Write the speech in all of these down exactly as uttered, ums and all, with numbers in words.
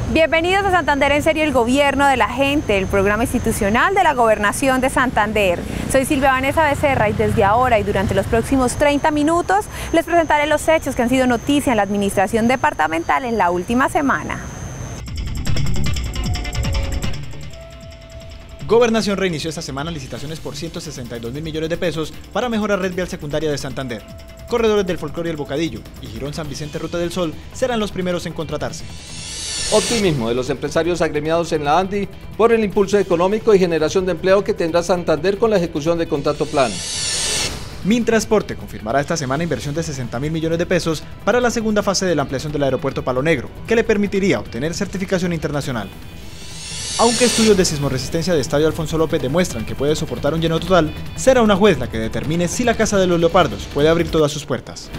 Bienvenidos a Santander en Serio, el gobierno de la gente, el programa institucional de la Gobernación de Santander. Soy Silvia Vanessa Becerra y desde ahora y durante los próximos treinta minutos les presentaré los hechos que han sido noticia en la administración departamental en la última semana. Gobernación reinició esta semana licitaciones por ciento sesenta y dos mil millones de pesos para mejorar red vial secundaria de Santander. Corredores del Folclore y el Bocadillo y Girón San Vicente Ruta del Sol serán los primeros en contratarse. Optimismo de los empresarios agremiados en la ANDI por el impulso económico y generación de empleo que tendrá Santander con la ejecución de contrato plan. Mintransporte confirmará esta semana inversión de sesenta mil millones de pesos para la segunda fase de la ampliación del aeropuerto Palo Negro, que le permitiría obtener certificación internacional. Aunque estudios de sismoresistencia de Estadio Alfonso López demuestran que puede soportar un lleno total, será una juez la que determine si la Casa de los Leopardos puede abrir todas sus puertas.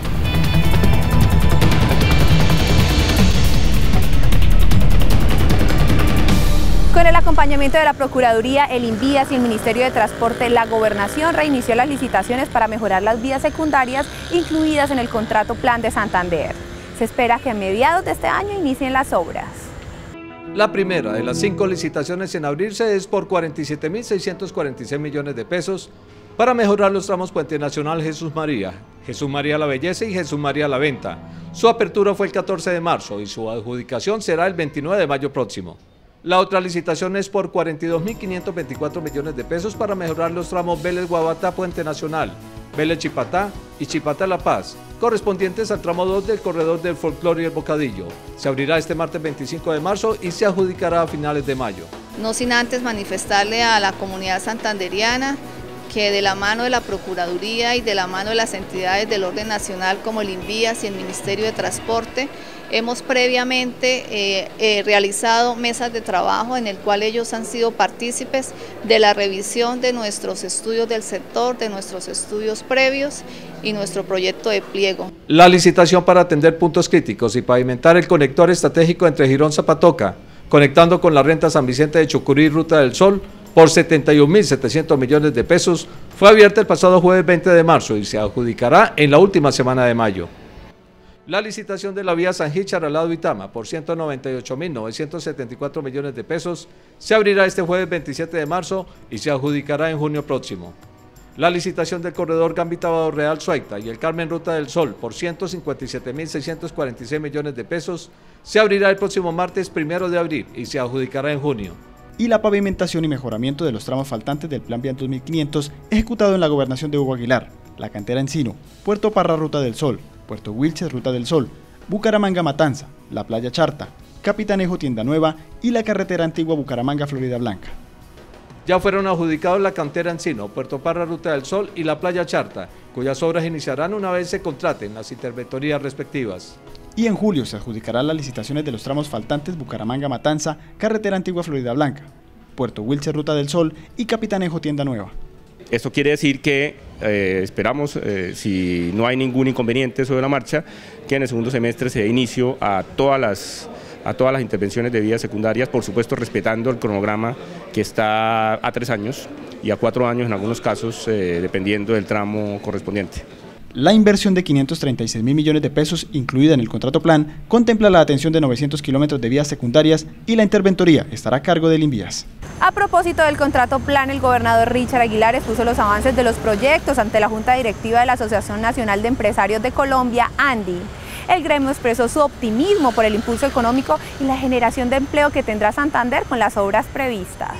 Con el acompañamiento de la Procuraduría, el INVIAS y el Ministerio de Transporte, la Gobernación reinició las licitaciones para mejorar las vías secundarias incluidas en el contrato plan de Santander. Se espera que a mediados de este año inicien las obras. La primera de las cinco licitaciones en abrirse es por cuarenta y siete mil seiscientos cuarenta y seis millones de pesos para mejorar los tramos Puente Nacional Jesús María, Jesús María La Belleza y Jesús María La Venta. Su apertura fue el catorce de marzo y su adjudicación será el veintinueve de mayo próximo. La otra licitación es por cuarenta y dos mil quinientos veinticuatro millones de pesos para mejorar los tramos Vélez-Guabatá Puente Nacional, Vélez-Chipatá y Chipatá-La Paz, correspondientes al tramo dos del corredor del Folclore y el Bocadillo. Se abrirá este martes veinticinco de marzo y se adjudicará a finales de mayo. No sin antes manifestarle a la comunidad santanderiana que de la mano de la Procuraduría y de la mano de las entidades del orden nacional como el INVIAS y el Ministerio de Transporte, hemos previamente eh, eh, realizado mesas de trabajo en el cual ellos han sido partícipes de la revisión de nuestros estudios del sector, de nuestros estudios previos y nuestro proyecto de pliego. La licitación para atender puntos críticos y pavimentar el conector estratégico entre Girón-Zapatoca, conectando con la renta San Vicente de Chucurí y Ruta del Sol, por setenta y un mil setecientos millones de pesos, fue abierta el pasado jueves veinte de marzo y se adjudicará en la última semana de mayo. La licitación de la vía San Gil-Charalá-Duitama por ciento noventa y ocho mil novecientos setenta y cuatro millones de pesos se abrirá este jueves veintisiete de marzo y se adjudicará en junio próximo. La licitación del corredor Gambita-Vado Real-Suaita y el Carmen Ruta del Sol por ciento cincuenta y siete mil seiscientos cuarenta y seis millones de pesos se abrirá el próximo martes primero de abril y se adjudicará en junio. Y la pavimentación y mejoramiento de los tramos faltantes del Plan Vial dos mil quinientos ejecutado en la Gobernación de Hugo Aguilar, La Cantera Encino, Puerto Parra Ruta del Sol, Puerto Wilches Ruta del Sol, Bucaramanga Matanza, La Playa Charta, Capitanejo Tienda Nueva y la carretera antigua Bucaramanga Florida Blanca. Ya fueron adjudicados La Cantera Encino, Puerto Parra Ruta del Sol y La Playa Charta, cuyas obras iniciarán una vez se contraten las interventorías respectivas. Y en julio se adjudicarán las licitaciones de los tramos faltantes Bucaramanga Matanza, carretera antigua Florida Blanca, Puerto Wilches Ruta del Sol y Capitanejo Tienda Nueva. Esto quiere decir que eh, esperamos, eh, si no hay ningún inconveniente sobre la marcha, que en el segundo semestre se dé inicio a todas las, a todas las intervenciones de vías secundarias, por supuesto respetando el cronograma que está a tres años y a cuatro años en algunos casos, eh, dependiendo del tramo correspondiente. La inversión de quinientos treinta y seis mil millones de pesos incluida en el contrato plan contempla la atención de novecientos kilómetros de vías secundarias y la interventoría estará a cargo del INVIAS. A propósito del contrato plan, el gobernador Richard Aguilar expuso los avances de los proyectos ante la Junta Directiva de la Asociación Nacional de Empresarios de Colombia, ANDI. El gremio expresó su optimismo por el impulso económico y la generación de empleo que tendrá Santander con las obras previstas.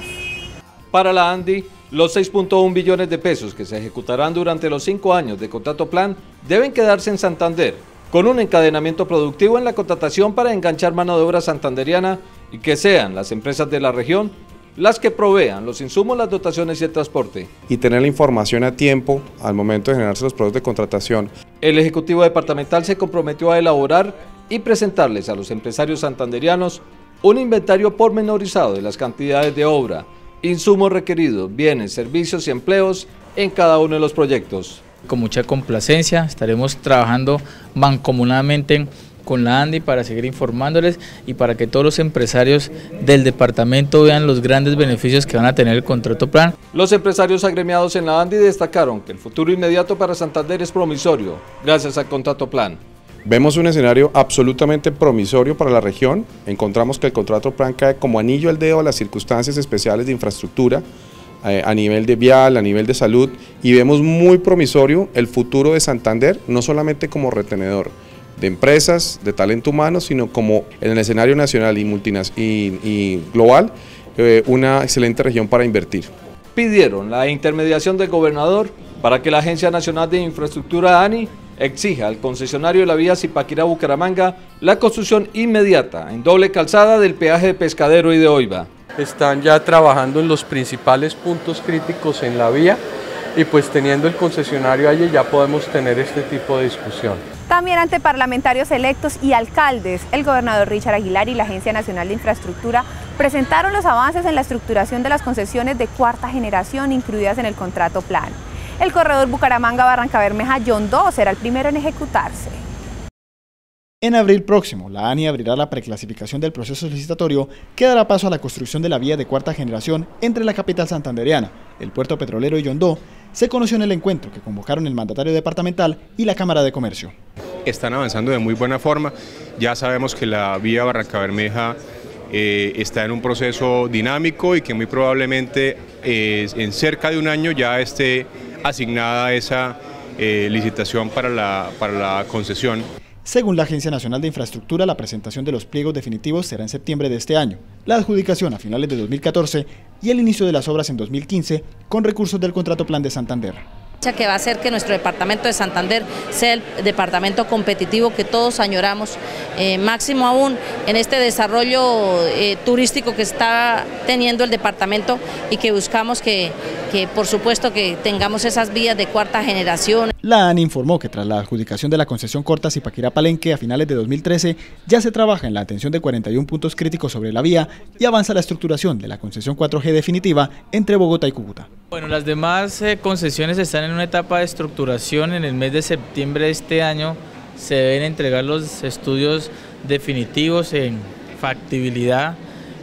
Para la ANDI, los seis punto uno billones de pesos que se ejecutarán durante los cinco años de contrato plan deben quedarse en Santander, con un encadenamiento productivo en la contratación para enganchar mano de obra santanderiana y que sean las empresas de la región las que provean los insumos, las dotaciones y el transporte. Y tener la información a tiempo al momento de generarse los procesos de contratación. El Ejecutivo Departamental se comprometió a elaborar y presentarles a los empresarios santanderianos un inventario pormenorizado de las cantidades de obra, insumos requeridos, bienes, servicios y empleos en cada uno de los proyectos. Con mucha complacencia estaremos trabajando mancomunadamente con la ANDI para seguir informándoles y para que todos los empresarios del departamento vean los grandes beneficios que van a tener el contrato plan. Los empresarios agremiados en la ANDI destacaron que el futuro inmediato para Santander es promisorio, gracias al contrato plan. Vemos un escenario absolutamente promisorio para la región. Encontramos que el contrato plan cae como anillo al dedo a las circunstancias especiales de infraestructura, eh, a nivel de vial, a nivel de salud, y vemos muy promisorio el futuro de Santander, no solamente como retenedor de empresas, de talento humano, sino como en el escenario nacional y, multinacional y, y global, eh, una excelente región para invertir. Pidieron la intermediación del gobernador para que la Agencia Nacional de Infraestructura, ANI, exija al concesionario de la vía Zipaquirá-Bucaramanga la construcción inmediata en doble calzada del peaje de Pescadero y de Oiva. Están ya trabajando en los principales puntos críticos en la vía y pues teniendo el concesionario allí ya podemos tener este tipo de discusión. También ante parlamentarios electos y alcaldes, el gobernador Richard Aguilar y la Agencia Nacional de Infraestructura presentaron los avances en la estructuración de las concesiones de cuarta generación incluidas en el contrato plan. El corredor Bucaramanga-Barrancabermeja-Yondó será el primero en ejecutarse. En abril próximo, la ANI abrirá la preclasificación del proceso licitatorio que dará paso a la construcción de la vía de cuarta generación entre la capital santandereana, el puerto petrolero y Yondó. Se conoció en el encuentro que convocaron el mandatario departamental y la Cámara de Comercio. Están avanzando de muy buena forma. Ya sabemos que la vía Barrancabermeja eh, está en un proceso dinámico y que muy probablemente eh, en cerca de un año ya esté asignada esa eh, licitación para la, para la concesión. Según la Agencia Nacional de Infraestructura, la presentación de los pliegos definitivos será en septiembre de este año, la adjudicación a finales de dos mil catorce y el inicio de las obras en dos mil quince con recursos del Contrato Plan de Santander. Que va a hacer que nuestro departamento de Santander sea el departamento competitivo que todos añoramos, eh, máximo aún en este desarrollo eh, turístico que está teniendo el departamento y que buscamos que, que por supuesto que tengamos esas vías de cuarta generación. La ANI informó que tras la adjudicación de la concesión corta Zipaquirá-Palenque a finales de dos mil trece, ya se trabaja en la atención de cuarenta y un puntos críticos sobre la vía y avanza la estructuración de la concesión cuatro G definitiva entre Bogotá y Cúcuta. Bueno, las demás eh, concesiones están en una etapa de estructuración. En el mes de septiembre de este año se deben entregar los estudios definitivos en factibilidad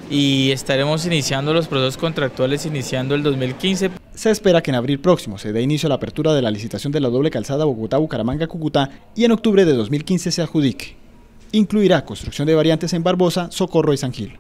y estaremos iniciando los procesos contractuales iniciando el dos mil quince. Se espera que en abril próximo se dé inicio a la apertura de la licitación de la doble calzada Bogotá-Bucaramanga-Cúcuta y en octubre de dos mil quince se adjudique. Incluirá construcción de variantes en Barbosa, Socorro y San Gil.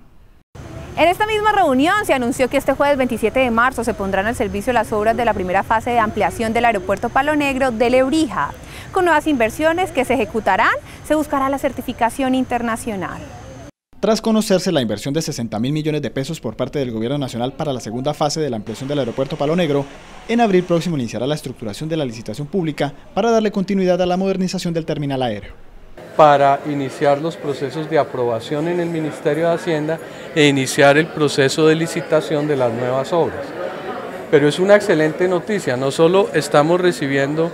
En esta misma reunión se anunció que este jueves veintisiete de marzo se pondrán al servicio las obras de la primera fase de ampliación del aeropuerto Palo Negro de Lebrija. Con nuevas inversiones que se ejecutarán, se buscará la certificación internacional. Tras conocerse la inversión de sesenta mil millones de pesos por parte del Gobierno Nacional para la segunda fase de la ampliación del aeropuerto Palo Negro, en abril próximo iniciará la estructuración de la licitación pública para darle continuidad a la modernización del terminal aéreo. Para iniciar los procesos de aprobación en el Ministerio de Hacienda e iniciar el proceso de licitación de las nuevas obras. Pero es una excelente noticia, no solo estamos recibiendo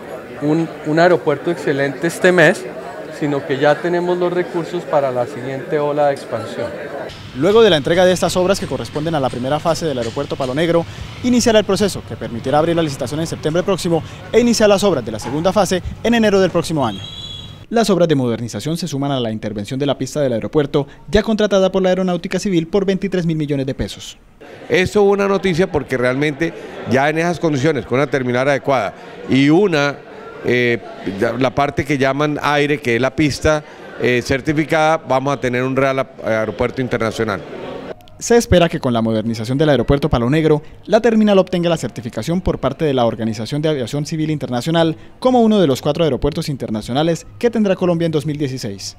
un, un aeropuerto excelente este mes, sino que ya tenemos los recursos para la siguiente ola de expansión. Luego de la entrega de estas obras que corresponden a la primera fase del aeropuerto Palo Negro, iniciará el proceso que permitirá abrir la licitación en septiembre próximo e iniciar las obras de la segunda fase en enero del próximo año. Las obras de modernización se suman a la intervención de la pista del aeropuerto, ya contratada por la Aeronáutica Civil por veintitrés mil millones de pesos. Esto es una noticia porque realmente ya en esas condiciones, con una terminal adecuada y una, eh, la parte que llaman aire, que es la pista eh, certificada, vamos a tener un real aeropuerto internacional. Se espera que con la modernización del aeropuerto Palo Negro, la terminal obtenga la certificación por parte de la Organización de Aviación Civil Internacional como uno de los cuatro aeropuertos internacionales que tendrá Colombia en dos mil dieciséis.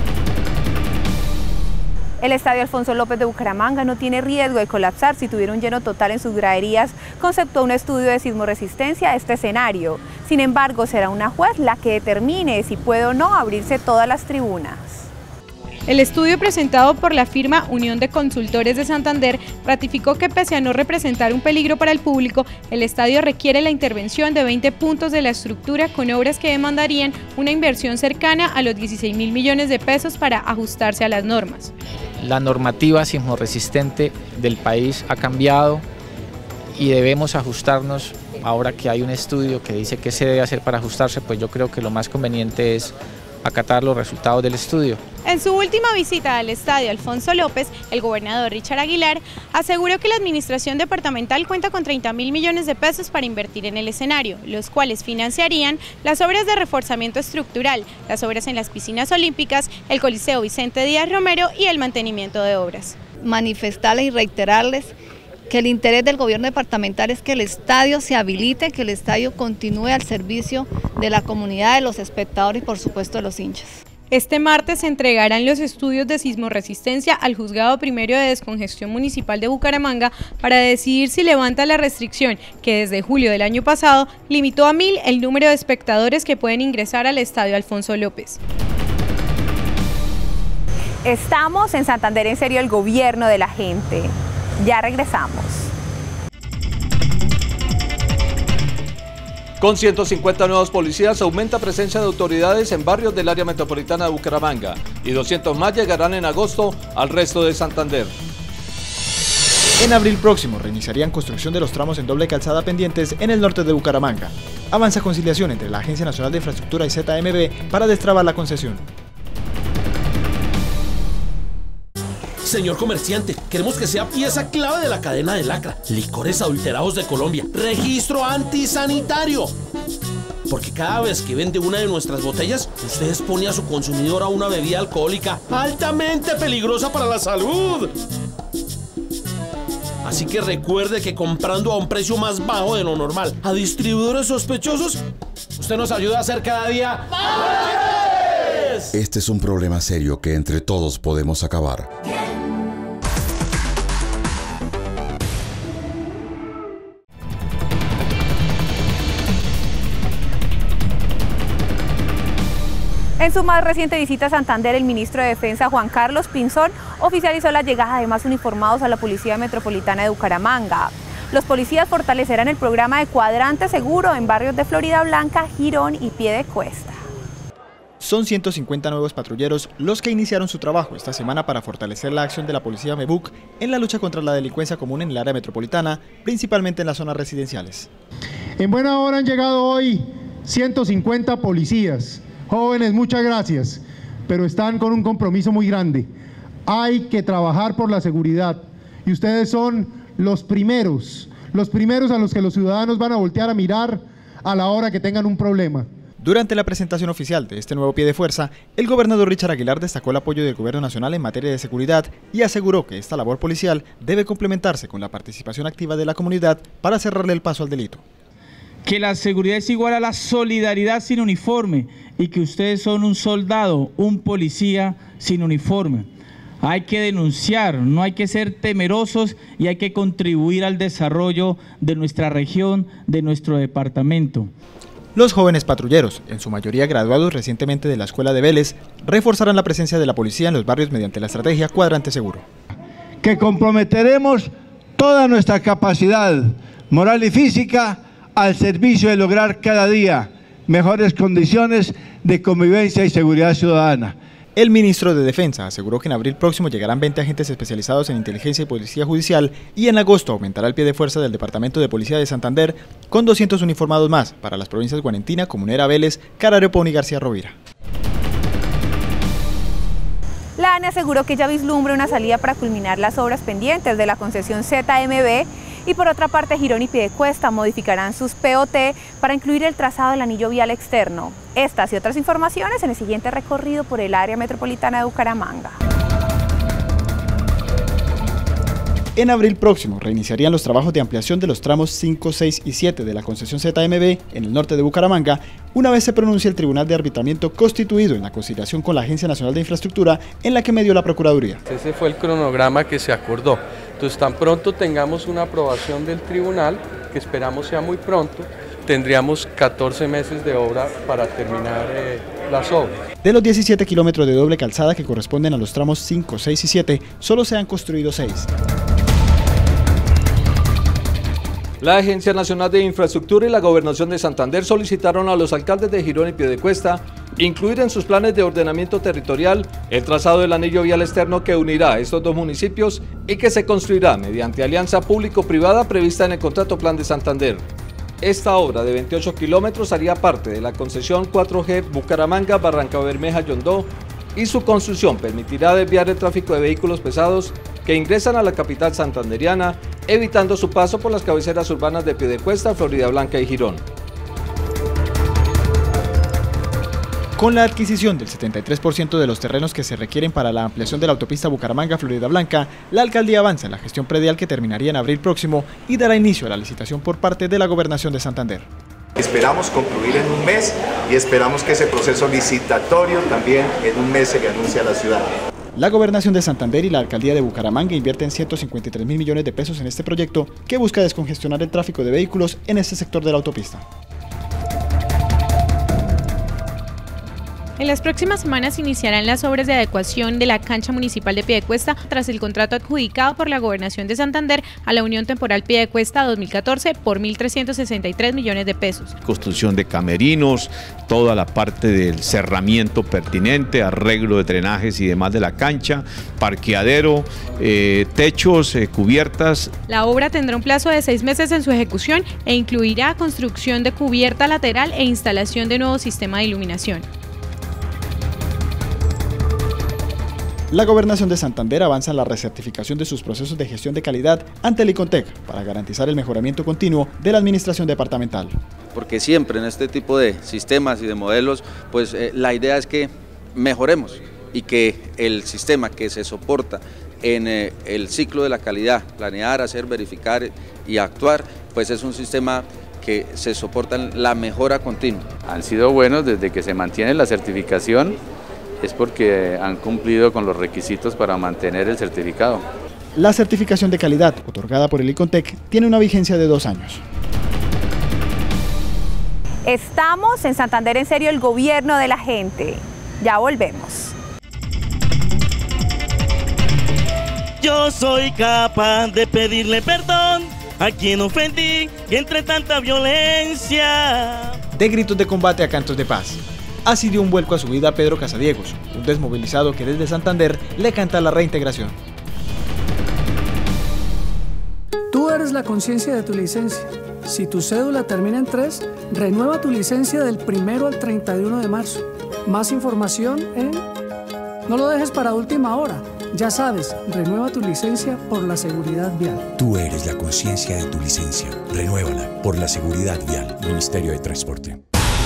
El Estadio Alfonso López de Bucaramanga no tiene riesgo de colapsar si tuviera un lleno total en sus graderías, conceptuó un estudio de sismoresistencia a este escenario. Sin embargo, será una juez la que determine si puede o no abrirse todas las tribunas. El estudio presentado por la firma Unión de Consultores de Santander ratificó que pese a no representar un peligro para el público, el estadio requiere la intervención de veinte puntos de la estructura con obras que demandarían una inversión cercana a los dieciséis mil millones de pesos para ajustarse a las normas. La normativa sismorresistente del país ha cambiado y debemos ajustarnos. Ahora que hay un estudio que dice qué se debe hacer para ajustarse, pues yo creo que lo más conveniente es acatar los resultados del estudio. En su última visita al estadio Alfonso López, el gobernador Richard Aguilar aseguró que la administración departamental cuenta con treinta mil millones de pesos para invertir en el escenario, los cuales financiarían las obras de reforzamiento estructural, las obras en las piscinas olímpicas, el Coliseo Vicente Díaz Romero y el mantenimiento de obras. Manifestarles y reiterarles que el interés del gobierno departamental es que el estadio se habilite, que el estadio continúe al servicio de la comunidad, de los espectadores y por supuesto de los hinchas. Este martes se entregarán los estudios de sismorresistencia al Juzgado Primero de Descongestión Municipal de Bucaramanga para decidir si levanta la restricción que desde julio del año pasado limitó a mil el número de espectadores que pueden ingresar al estadio Alfonso López. Estamos en Santander en serio, el gobierno de la gente. Ya regresamos. Con ciento cincuenta nuevos policías aumenta presencia de autoridades en barrios del área metropolitana de Bucaramanga y doscientos más llegarán en agosto al resto de Santander. En abril próximo reiniciarían construcción de los tramos en doble calzada pendientes en el norte de Bucaramanga. Avanza conciliación entre la Agencia Nacional de Infraestructura y Z M B para destrabar la concesión. Señor comerciante, queremos que sea pieza clave de la cadena de Lacra. Licores Adulterados de Colombia. Registro antisanitario. Porque cada vez que vende una de nuestras botellas, usted expone a su consumidor a una bebida alcohólica altamente peligrosa para la salud. Así que recuerde que comprando a un precio más bajo de lo normal a distribuidores sospechosos, usted nos ayuda a hacer cada día ¡más! Este es un problema serio que entre todos podemos acabar. En su más reciente visita a Santander, el ministro de Defensa, Juan Carlos Pinzón, oficializó la llegada de más uniformados a la Policía Metropolitana de Bucaramanga. Los policías fortalecerán el programa de Cuadrante Seguro en barrios de Florida Blanca, Girón y Piedecuesta. Son ciento cincuenta nuevos patrulleros los que iniciaron su trabajo esta semana para fortalecer la acción de la Policía MEBUC en la lucha contra la delincuencia común en el área metropolitana, principalmente en las zonas residenciales. En buena hora han llegado hoy ciento cincuenta policías. Jóvenes, muchas gracias, pero están con un compromiso muy grande. Hay que trabajar por la seguridad y ustedes son los primeros, los primeros a los que los ciudadanos van a voltear a mirar a la hora que tengan un problema. Durante la presentación oficial de este nuevo pie de fuerza, el gobernador Richard Aguilar destacó el apoyo del gobierno nacional en materia de seguridad y aseguró que esta labor policial debe complementarse con la participación activa de la comunidad para cerrarle el paso al delito. Que la seguridad es igual a la solidaridad sin uniforme y que ustedes son un soldado, un policía sin uniforme. Hay que denunciar, no hay que ser temerosos y hay que contribuir al desarrollo de nuestra región, de nuestro departamento. Los jóvenes patrulleros, en su mayoría graduados recientemente de la Escuela de Vélez, reforzarán la presencia de la policía en los barrios mediante la estrategia Cuadrante Seguro. Que comprometeremos toda nuestra capacidad moral y física al servicio de lograr cada día mejores condiciones de convivencia y seguridad ciudadana. El ministro de Defensa aseguró que en abril próximo llegarán veinte agentes especializados en inteligencia y policía judicial y en agosto aumentará el pie de fuerza del Departamento de Policía de Santander con doscientos uniformados más para las provincias Guarentina, Comunera, Vélez, Carareopón y García Rovira. La ANE aseguró que ya vislumbra una salida para culminar las obras pendientes de la concesión Z M B y por otra parte Girón y Piedecuesta modificarán sus P O T para incluir el trazado del anillo vial externo. Estas y otras informaciones en el siguiente recorrido por el área metropolitana de Bucaramanga. En abril próximo reiniciarían los trabajos de ampliación de los tramos cinco, seis y siete de la concesión Z M B en el norte de Bucaramanga, una vez se pronuncie el Tribunal de Arbitramiento constituido en la conciliación con la Agencia Nacional de Infraestructura en la que medió la Procuraduría. Ese fue el cronograma que se acordó. Entonces, tan pronto tengamos una aprobación del tribunal, que esperamos sea muy pronto, tendríamos catorce meses de obra para terminar eh, las obras. De los diecisiete kilómetros de doble calzada que corresponden a los tramos cinco, seis y siete, solo se han construido seis. La Agencia Nacional de Infraestructura y la Gobernación de Santander solicitaron a los alcaldes de Girón y Piedecuesta incluir en sus planes de ordenamiento territorial el trazado del anillo vial externo que unirá a estos dos municipios y que se construirá mediante alianza público-privada prevista en el Contrato Plan de Santander. Esta obra de veintiocho kilómetros haría parte de la concesión cuatro G Bucaramanga-Barrancabermeja-Yondó y su construcción permitirá desviar el tráfico de vehículos pesados que ingresan a la capital santanderiana, evitando su paso por las cabeceras urbanas de Piedecuesta, Floridablanca y Girón. Con la adquisición del setenta y tres por ciento de los terrenos que se requieren para la ampliación de la autopista Bucaramanga-Floridablanca, la alcaldía avanza en la gestión predial que terminaría en abril próximo y dará inicio a la licitación por parte de la Gobernación de Santander. Esperamos concluir en un mes y esperamos que ese proceso licitatorio también en un mes se le anuncie a la ciudad. La Gobernación de Santander y la Alcaldía de Bucaramanga invierten ciento cincuenta y tres mil millones de pesos en este proyecto que busca descongestionar el tráfico de vehículos en este sector de la autopista. En las próximas semanas iniciarán las obras de adecuación de la cancha municipal de Piedecuesta tras el contrato adjudicado por la Gobernación de Santander a la Unión Temporal Piedecuesta dos mil catorce por mil trescientos sesenta y tres millones de pesos. Construcción de camerinos, toda la parte del cerramiento pertinente, arreglo de drenajes y demás de la cancha, parqueadero, eh, techos, eh, cubiertas. La obra tendrá un plazo de seis meses en su ejecución e incluirá construcción de cubierta lateral e instalación de nuevo sistema de iluminación. La Gobernación de Santander avanza en la recertificación de sus procesos de gestión de calidad ante el ICONTEC para garantizar el mejoramiento continuo de la administración departamental. Porque siempre en este tipo de sistemas y de modelos, pues eh, la idea es que mejoremos y que el sistema que se soporta en eh, el ciclo de la calidad, planear, hacer, verificar y actuar, pues es un sistema que se soporta en la mejora continua. Han sido buenos desde que se mantiene la certificación. Es porque han cumplido con los requisitos para mantener el certificado. La certificación de calidad, otorgada por el ICONTEC, tiene una vigencia de dos años. Estamos en Santander en serio, el gobierno de la gente. Ya volvemos. Yo soy capaz de pedirle perdón a quien ofendí y entre tanta violencia. De gritos de combate a cantos de paz. Así dio un vuelco a su vida Pedro Casadiegos, un desmovilizado que desde Santander le canta la reintegración. Tú eres la conciencia de tu licencia. Si tu cédula termina en tres, renueva tu licencia del primero al treinta y uno de marzo. Más información en... No lo dejes para última hora. Ya sabes, renueva tu licencia por la seguridad vial. Tú eres la conciencia de tu licencia. Renuévala por la seguridad vial. Ministerio de Transporte.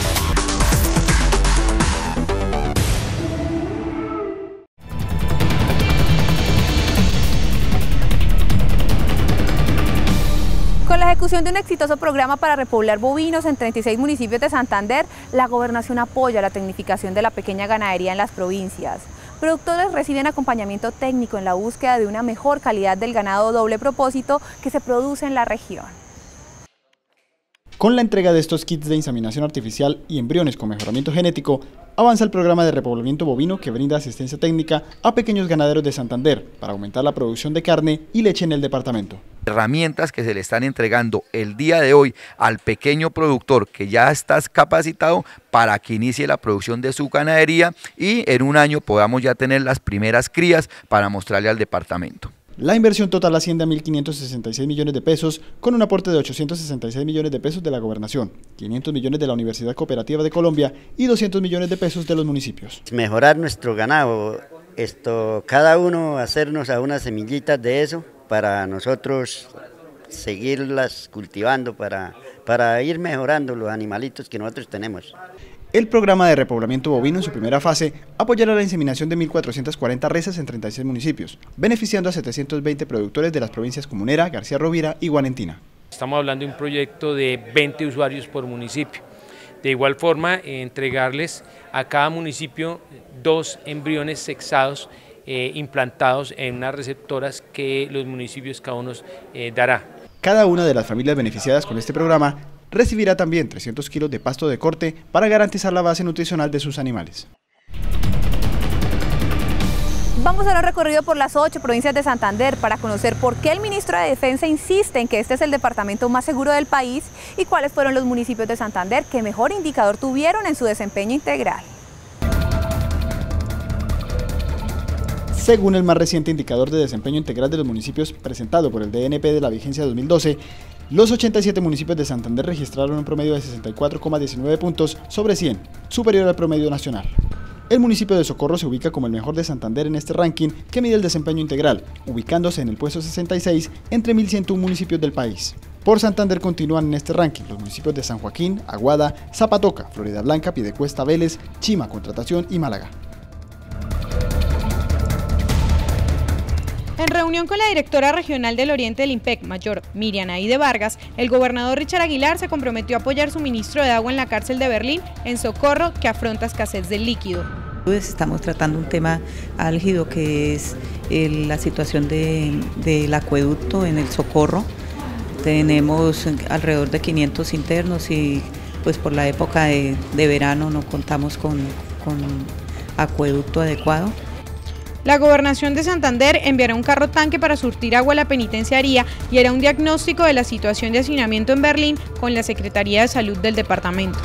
Con la ejecución de un exitoso programa para repoblar bovinos en treinta y seis municipios de Santander, la Gobernación apoya la tecnificación de la pequeña ganadería en las provincias. Productores reciben acompañamiento técnico en la búsqueda de una mejor calidad del ganado doble propósito que se produce en la región. Con la entrega de estos kits de inseminación artificial y embriones con mejoramiento genético, avanza el programa de repoblamiento bovino que brinda asistencia técnica a pequeños ganaderos de Santander para aumentar la producción de carne y leche en el departamento. Herramientas que se le están entregando el día de hoy al pequeño productor que ya está capacitado para que inicie la producción de su ganadería y en un año podamos ya tener las primeras crías para mostrarle al departamento. La inversión total asciende a mil quinientos sesenta y seis millones de pesos, con un aporte de ochocientos sesenta y seis millones de pesos de la Gobernación, quinientos millones de la Universidad Cooperativa de Colombia y doscientos millones de pesos de los municipios. Mejorar nuestro ganado, esto, cada uno hacernos a unas semillitas de eso para nosotros seguirlas cultivando, para, para ir mejorando los animalitos que nosotros tenemos. El programa de repoblamiento bovino en su primera fase apoyará la inseminación de mil cuatrocientas cuarenta reses en treinta y seis municipios, beneficiando a setecientos veinte productores de las provincias Comunera, García Rovira y Guanentina. Estamos hablando de un proyecto de veinte usuarios por municipio. De igual forma, eh, entregarles a cada municipio dos embriones sexados eh, implantados en unas receptoras que los municipios cada uno eh, dará. Cada una de las familias beneficiadas con este programa recibirá también trescientos kilos de pasto de corte para garantizar la base nutricional de sus animales. Vamos a dar un recorrido por las ocho provincias de Santander para conocer por qué el ministro de Defensa insiste en que este es el departamento más seguro del país y cuáles fueron los municipios de Santander que mejor indicador tuvieron en su desempeño integral. Según el más reciente indicador de desempeño integral de los municipios presentado por el D N P de la vigencia dos mil doce, Los ochenta y siete municipios de Santander registraron un promedio de sesenta y cuatro coma diecinueve puntos sobre cien, superior al promedio nacional. El municipio de Socorro se ubica como el mejor de Santander en este ranking que mide el desempeño integral, ubicándose en el puesto sesenta y seis entre mil ciento uno municipios del país. Por Santander continúan en este ranking los municipios de San Joaquín, Aguada, Zapatoca, Florida Blanca, Piedecuesta, Vélez, Chima, Contratación y Málaga. En reunión con la directora regional del Oriente del IMPEC, mayor Miriam Aide Vargas, el gobernador Richard Aguilar se comprometió a apoyar suministro de agua en la cárcel de Berlín en Socorro, que afronta escasez del líquido. Estamos tratando un tema álgido que es el, la situación de, del acueducto en el Socorro. Tenemos alrededor de quinientos internos y pues por la época de, de verano no contamos con, con acueducto adecuado. La Gobernación de Santander enviará un carro tanque para surtir agua a la penitenciaría y hará un diagnóstico de la situación de hacinamiento en Berlín con la Secretaría de Salud del departamento.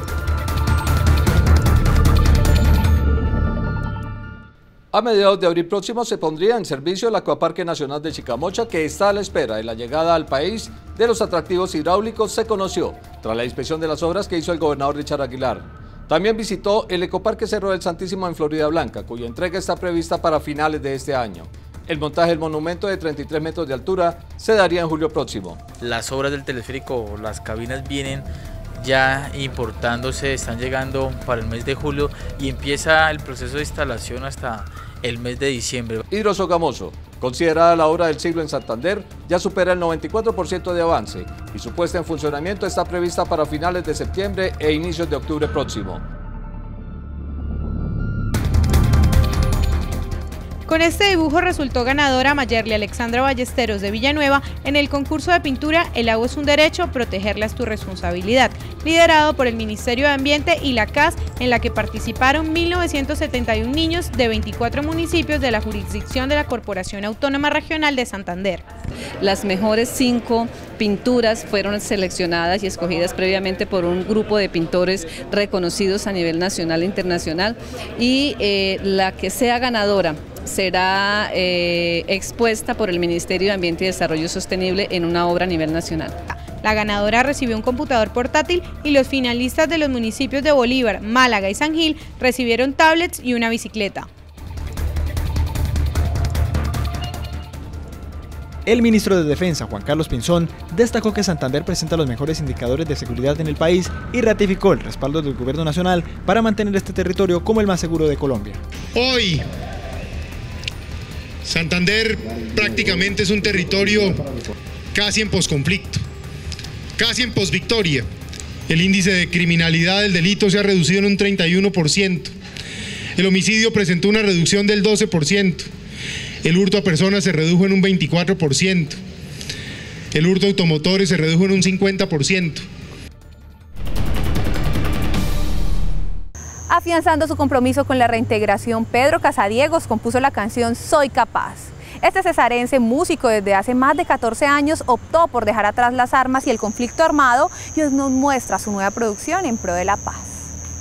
A mediados de abril próximo se pondría en servicio el Acuaparque Nacional de Chicamocha, que está a la espera de la llegada al país de los atractivos hidráulicos, se conoció tras la inspección de las obras que hizo el gobernador Richard Aguilar. También visitó el Ecoparque Cerro del Santísimo en Florida Blanca, cuya entrega está prevista para finales de este año. El montaje del monumento de treinta y tres metros de altura se daría en julio próximo. Las obras del teleférico, las cabinas vienen ya importándose, están llegando para el mes de julio y empieza el proceso de instalación hasta el mes de diciembre. Hidrosogamoso, considerada la obra del siglo en Santander, ya supera el noventa y cuatro por ciento de avance y su puesta en funcionamiento está prevista para finales de septiembre e inicios de octubre próximo. Con este dibujo resultó ganadora Mayerly Alexandra Ballesteros de Villanueva en el concurso de pintura El agua es un derecho, protegerla es tu responsabilidad, liderado por el Ministerio de Ambiente y la C A S, en la que participaron mil novecientos setenta y uno niños de veinticuatro municipios de la jurisdicción de la Corporación Autónoma Regional de Santander. Las mejores cinco pinturas fueron seleccionadas y escogidas previamente por un grupo de pintores reconocidos a nivel nacional e internacional, y eh, la que sea ganadora será eh, expuesta por el Ministerio de Ambiente y Desarrollo Sostenible en una obra a nivel nacional. La ganadora recibió un computador portátil y los finalistas de los municipios de Bolívar, Málaga y San Gil recibieron tablets y una bicicleta. El ministro de Defensa, Juan Carlos Pinzón, destacó que Santander presenta los mejores indicadores de seguridad en el país y ratificó el respaldo del gobierno nacional para mantener este territorio como el más seguro de Colombia. Hoy, Santander prácticamente es un territorio casi en posconflicto, casi en posvictoria. El índice de criminalidad del delito se ha reducido en un treinta y uno por ciento. El homicidio presentó una reducción del doce por ciento. El hurto a personas se redujo en un veinticuatro por ciento. El hurto a automotores se redujo en un cincuenta por ciento. Afianzando su compromiso con la reintegración, Pedro Casadiegos compuso la canción Soy Capaz. Este cesarense, músico desde hace más de catorce años, optó por dejar atrás las armas y el conflicto armado y hoy nos muestra su nueva producción en pro de la paz.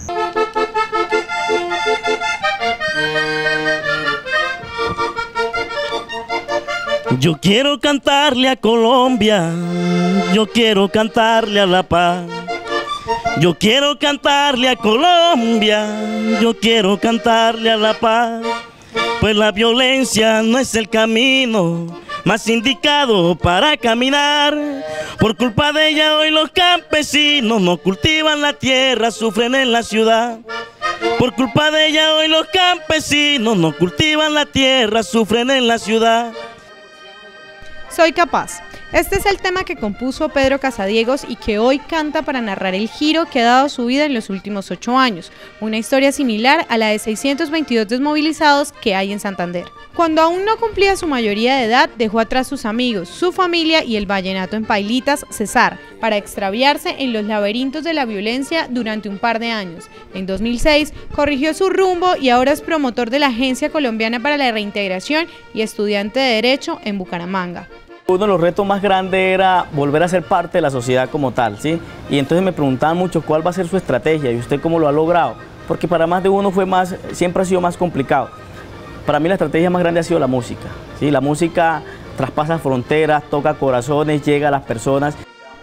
Yo quiero cantarle a Colombia, yo quiero cantarle a la paz. Yo quiero cantarle a Colombia, yo quiero cantarle a la paz. Pues la violencia no es el camino más indicado para caminar. Por culpa de ella hoy los campesinos no cultivan la tierra, sufren en la ciudad. Por culpa de ella hoy los campesinos no cultivan la tierra, sufren en la ciudad. Soy Capaz. Este es el tema que compuso Pedro Casadiegos y que hoy canta para narrar el giro que ha dado su vida en los últimos ocho años, una historia similar a la de seiscientos veintidós desmovilizados que hay en Santander. Cuando aún no cumplía su mayoría de edad, dejó atrás sus amigos, su familia y el vallenato en Pailitas, Cesar, para extraviarse en los laberintos de la violencia durante un par de años. En dos mil seis corrigió su rumbo y ahora es promotor de la Agencia Colombiana para la Reintegración y estudiante de Derecho en Bucaramanga. Uno de los retos más grandes era volver a ser parte de la sociedad como tal, ¿sí? Y entonces me preguntaban mucho cuál va a ser su estrategia y usted cómo lo ha logrado, porque para más de uno fue más, siempre ha sido más complicado. Para mí la estrategia más grande ha sido la música, ¿sí? La música traspasa fronteras, toca corazones, llega a las personas.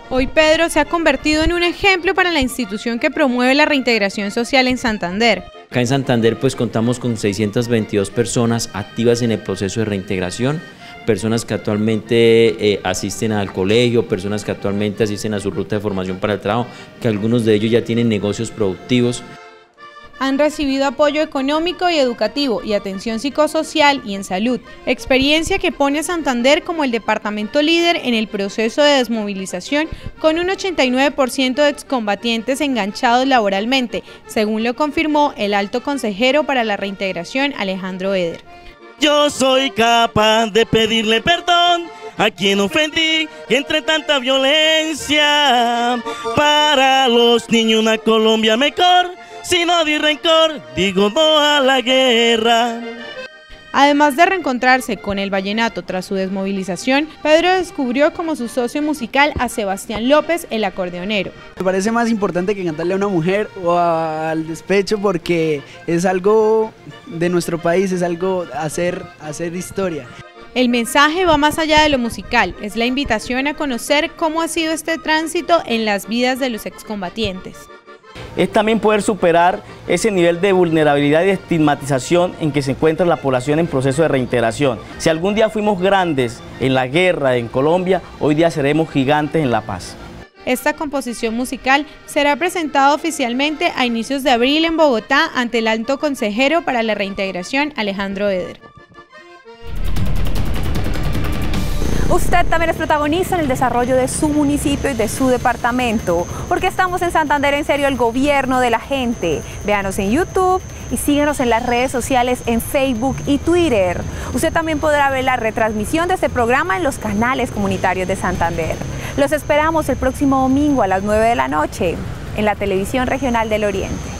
Hoy Pedro se ha convertido en un ejemplo para la institución que promueve la reintegración social en Santander. Acá en Santander pues contamos con seiscientas veintidós personas activas en el proceso de reintegración, personas que actualmente eh, asisten al colegio, personas que actualmente asisten a su ruta de formación para el trabajo, que algunos de ellos ya tienen negocios productivos. Han recibido apoyo económico y educativo y atención psicosocial y en salud, experiencia que pone a Santander como el departamento líder en el proceso de desmovilización, con un ochenta y nueve por ciento de excombatientes enganchados laboralmente, según lo confirmó el alto consejero para la reintegración, Alejandro Eder. Yo soy capaz de pedirle perdón a quien ofendí entre tanta violencia. Para los niños una Colombia mejor, si no di rencor, digo no a la guerra. Además de reencontrarse con el vallenato tras su desmovilización, Pedro descubrió como su socio musical a Sebastián López, el acordeonero. Me parece más importante que cantarle a una mujer o al despecho, porque es algo de nuestro país, es algo hacer, hacer historia. El mensaje va más allá de lo musical, es la invitación a conocer cómo ha sido este tránsito en las vidas de los excombatientes. Es también poder superar ese nivel de vulnerabilidad y de estigmatización en que se encuentra la población en proceso de reintegración. Si algún día fuimos grandes en la guerra en Colombia, hoy día seremos gigantes en la paz. Esta composición musical será presentada oficialmente a inicios de abril en Bogotá ante el alto consejero para la reintegración, Alejandro Eder. Usted también es protagonista en el desarrollo de su municipio y de su departamento, porque estamos en Santander en serio, el gobierno de la gente. Véanos en YouTube y síguenos en las redes sociales en Facebook y Twitter. Usted también podrá ver la retransmisión de este programa en los canales comunitarios de Santander. Los esperamos el próximo domingo a las nueve de la noche en la televisión regional del Oriente.